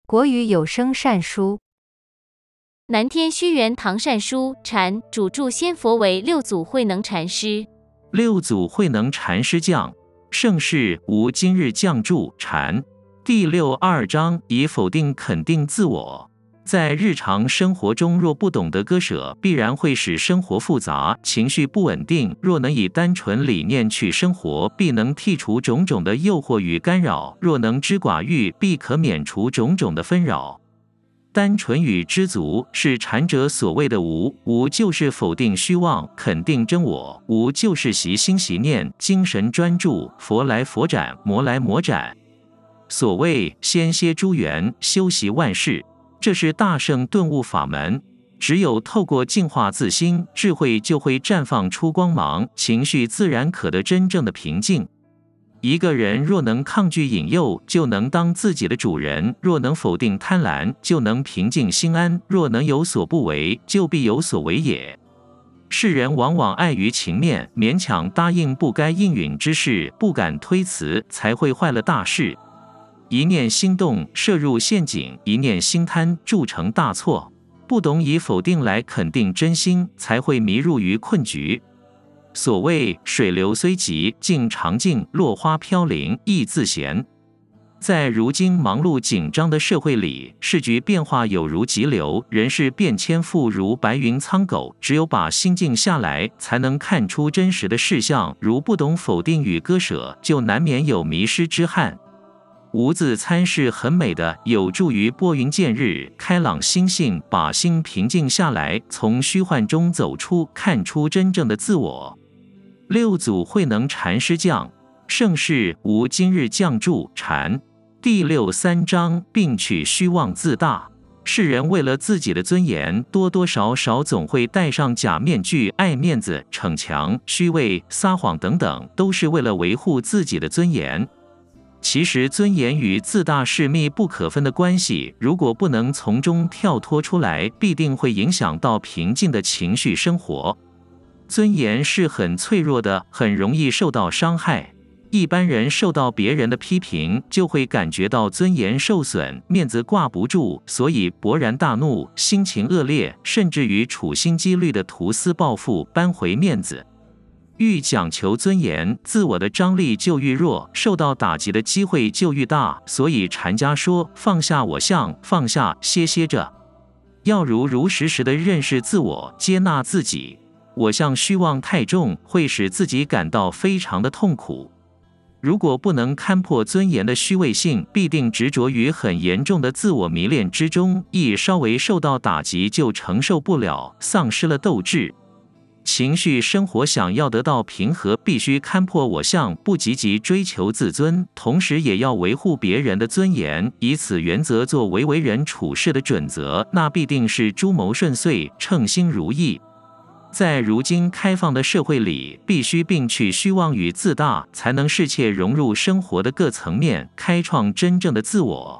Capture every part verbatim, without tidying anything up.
国语有声善书。 南天虚元唐善书禅主著仙佛为六祖慧能禅师。 六祖慧能禅师讲盛世无今日降注禅第六二章以否定肯定自我。在日常生活中，若不懂得割舍，必然会使生活复杂，情绪不稳定；若能以单纯理念去生活，必能剔除种种的诱惑与干扰；若能知寡欲，必可免除种种的纷扰。单纯与知足是禅者所谓的无，无就是否定虚妄，肯定真我；无就是习心习念，精神专注，佛来佛展，魔来魔展。所谓先歇诸缘，修习万事。这是大圣顿悟法门，只有透过净化自心，智慧就会绽放出光芒，情绪自然可得真正的平静。一个人若能抗拒引诱，就能当自己的主人；若能否定贪婪，就能平静心安；若能有所不为，就必有所为也。世人往往碍于情面，勉强答应不该应允之事，不敢推辞，才会坏了大事。一念心动，涉入陷阱；一念心贪，铸成大错。不懂以否定来肯定真心，才会迷入于困局。所谓水流虽急，静常静；落花飘零，亦自闲。在如今忙碌紧张的社会里，世局变化有如急流，人事变迁复如白云苍狗。只有把心静下来，才能看出真实的事项。如不懂否定与割舍，就难免有迷失之憾。无字参是很美的，有助于拨云见日，开朗心性，把心平静下来，从虚幻中走出，看出真正的自我。六祖慧能禅师讲盛世无今日降注禅第六三章并取虚妄自大。世人为了自己的尊严，多多少少总会戴上假面具，爱面子、逞强、虚伪、撒谎等等，都是为了维护自己的尊严。其实尊严与自大是密不可分的关系，如果不能从中跳脱出来，必定会影响到平静的情绪生活。尊严是很脆弱的，很容易受到伤害。一般人受到别人的批评，就会感觉到尊严受损，面子挂不住，所以勃然大怒，心情恶劣，甚至于处心积虑的图私报复，扳回面子。愈讲求尊严，自我的张力就愈弱，受到打击的机会就愈大。所以禅家说放下我相，放下歇歇着，要如如实实的认识自我，接纳自己。我相虚妄太重，会使自己感到非常的痛苦。如果不能看破尊严的虚伪性，必定执着于很严重的自我迷恋之中，一稍微受到打击就承受不了，丧失了斗志。情绪生活想要得到平和，必须看破我相，不积极追求自尊，同时也要维护别人的尊严，以此原则作为为人处事的准则，那必定是诸谋顺遂，称心如意。在如今开放的社会里，必须摒去虚妄与自大，才能适切融入生活的各层面，开创真正的自我。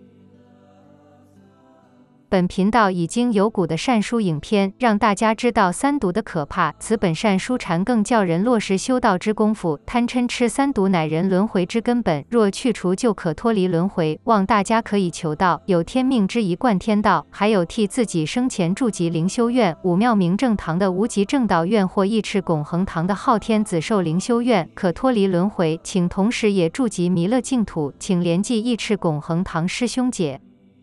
本频道已经有古的善书影片，让大家知道三毒的可怕。此本善书禅更教人落实修道之功夫。贪嗔痴三毒乃人轮回之根本，若去除就可脱离轮回。望大家可以求道，有天命之一贯天道，还有替自己生前筑集灵修院、武庙明正堂的无极正道院或义赤拱恒堂的昊天子寿灵修院，可脱离轮回。请同时也筑集弥勒净土，请联系义赤拱恒堂师兄姐。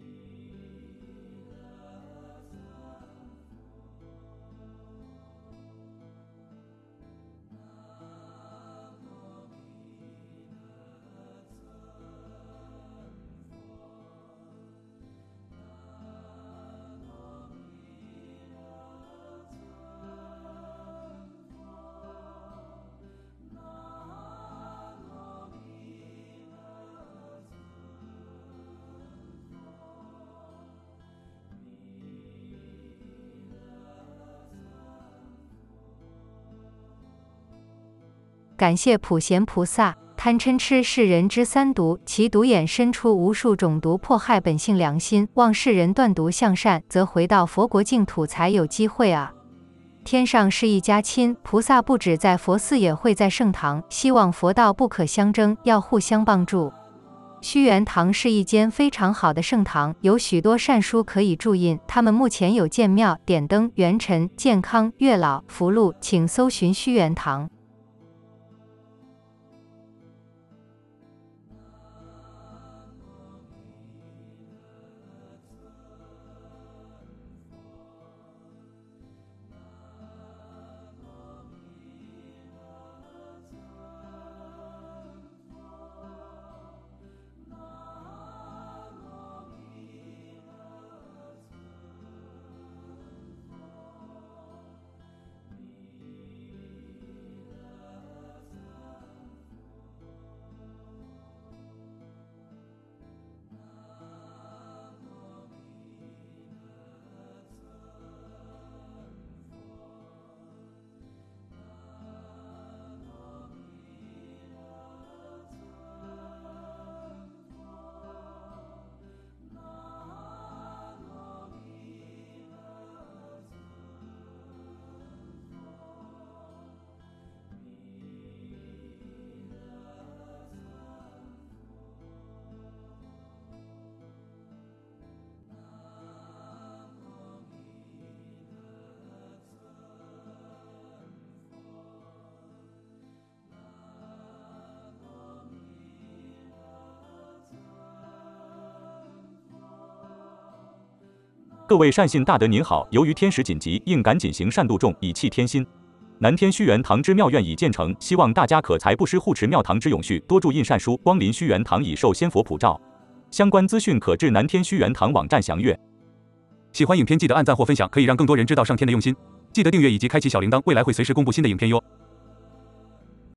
感谢普贤菩萨。贪嗔痴是人之三毒，其毒衍生出无数种毒，迫害本性良心。望世人断毒向善，则回到佛国净土才有机会啊！天上是一家亲，菩萨不止在佛寺，也会在圣堂。希望佛道不可相争，要互相帮助。 虚元堂是一间非常好的圣堂，有许多善书可以注印。他们目前有建庙、点灯、元辰、健康、月老、福禄，请搜寻虚元堂。 各位善信大德您好，由于天时紧急，应赶紧行善度众，以弃添心。南天虚元堂之庙院已建成，希望大家可财不施护持庙堂之永续，多注印善书，光临虚元堂以受仙佛普照。相关资讯可至南天虚元堂网站详阅。 喜欢影片记得按赞或分享，可以让更多人知道上天的用心。记得订阅以及开启小铃铛，未来会随时公布新的影片哟。